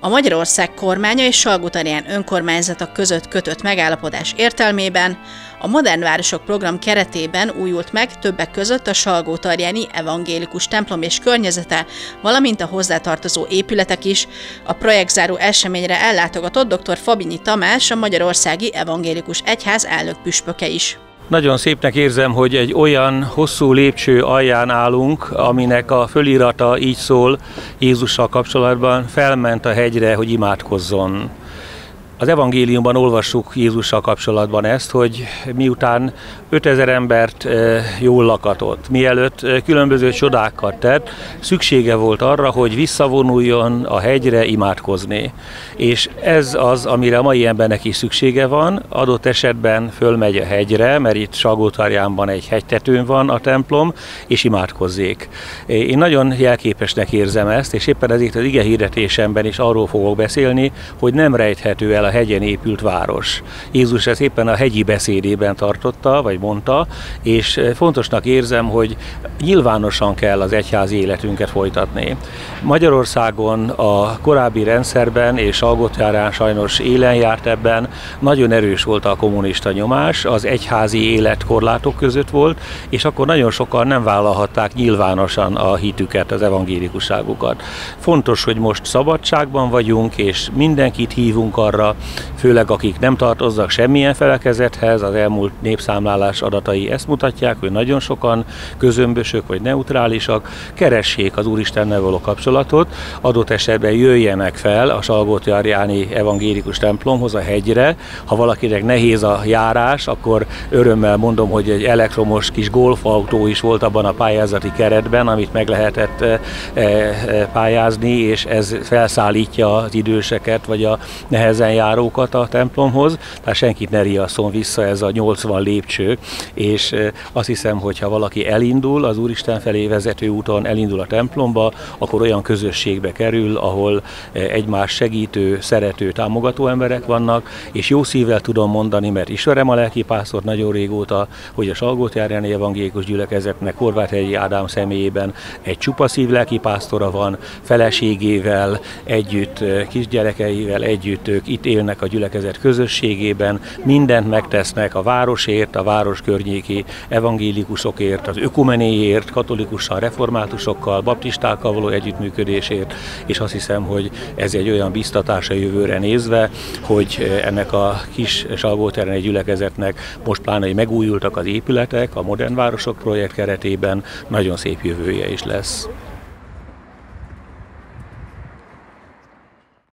A Magyarország kormánya és Salgótarján önkormányzata között kötött megállapodás értelmében a Modern Városok program keretében újult meg többek között a salgótarjáni evangélikus templom és környezete, valamint a hozzátartozó épületek is. A projektzáró eseményre ellátogatott dr. Fabinyi Tamás, a Magyarországi Evangélikus Egyház elnökpüspöke is. Nagyon szépnek érzem, hogy egy olyan hosszú lépcső alján állunk, aminek a fölirata így szól Jézussal kapcsolatban: felment a hegyre, hogy imádkozzon. Az evangéliumban olvassuk Jézussal kapcsolatban ezt, hogy miután 5000 embert jól lakatott, mielőtt különböző csodákat tett, szüksége volt arra, hogy visszavonuljon a hegyre imádkozni. És ez az, amire a mai embernek is szüksége van, adott esetben fölmegy a hegyre, mert itt Salgótarjánban egy hegytetőn van a templom, és imádkozzék. Én nagyon jelképesnek érzem ezt, és éppen ezért az igehirdetésemben is arról fogok beszélni, hogy nem rejthető el a hegyen épült város. Jézus ezt éppen a hegyi beszédében tartotta, vagy mondta, és fontosnak érzem, hogy nyilvánosan kell az egyházi életünket folytatni. Magyarországon a korábbi rendszerben, és Salgótarján sajnos élen járt ebben, nagyon erős volt a kommunista nyomás, az egyházi élet korlátok között volt, és akkor nagyon sokan nem vállalhatták nyilvánosan a hitüket, az evangélikusságukat. Fontos, hogy most szabadságban vagyunk, és mindenkit hívunk arra, főleg akik nem tartoznak semmilyen felekezethez, az elmúlt népszámlálás adatai ezt mutatják, hogy nagyon sokan közömbösök vagy neutrálisak, keressék az Úristennel való kapcsolatot, adott esetben jöjjenek fel a salgótarjáni evangélikus templomhoz, a hegyre. Ha valakinek nehéz a járás, akkor örömmel mondom, hogy egy elektromos kis golfautó is volt abban a pályázati keretben, amit meg lehetett pályázni, és ez felszállítja az időseket, vagy a nehezen járókat a templomhoz, tehát senkit ne riasszon vissza ez a 80 lépcső, és azt hiszem, hogy ha valaki elindul az Úristen felé vezető úton, elindul a templomba, akkor olyan közösségbe kerül, ahol egymás segítő, szerető, támogató emberek vannak, és jó szívvel tudom mondani, mert ismerem a lelkipásztort nagyon régóta, hogy a Salgótarjáni evangélikus gyülekezetnek Horváthegyi Ádám személyében egy csupa szív lelkipásztora van, feleségével együtt, kisgyerekeivel együtt, ők itt élnek a gyülekezet közösségében, mindent megtesznek a városért, a város környéki evangélikusokért, az ökumenéért, katolikussal, reformátusokkal, baptistákkal való együttműködésért, és azt hiszem, hogy ez egy olyan biztatás a jövőre nézve, hogy ennek a kis salgótarjáni gyülekezetnek most pláne, hogy megújultak az épületek, a Modern Városok projekt keretében nagyon szép jövője is lesz.